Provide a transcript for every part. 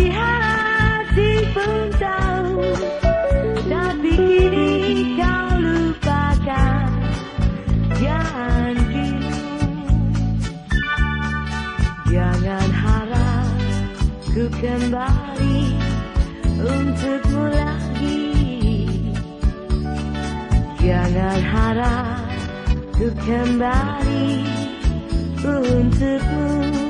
di hati pun tahu, tapi kini kau lupakan janjimu. Jangan harap ku kembali untukmu lagi. Jangan harap ku kembali untukmu.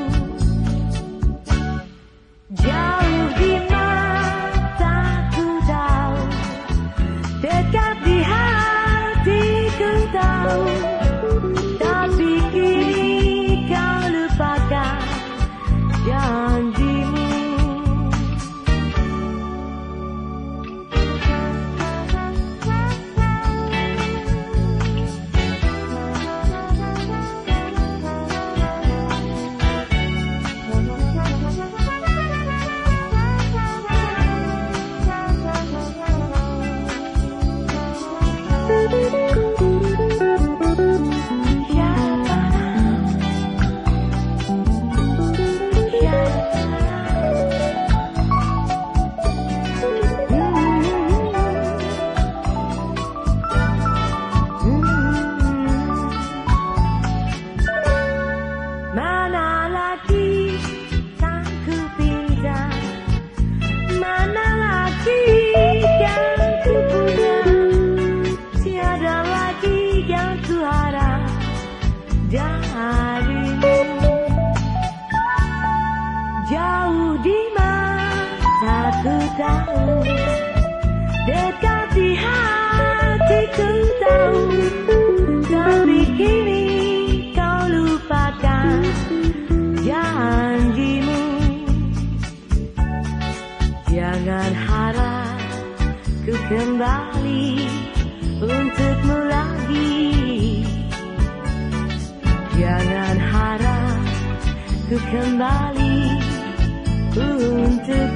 Jauh di mata ku tahu, dekat di hati ku tahu, tapi kini kau lupakan janjimu. Mana lagi yang ku pinta, mana lagi yang ku punya, tiada lagi yang ku harap darimu. Jauh di mata ku tahu, dekat di hati ku tahu, tapi kini kau lupakan janjimu. Jangan harap ku kembali untukmu lagi. Jangan harap ku kembali untuk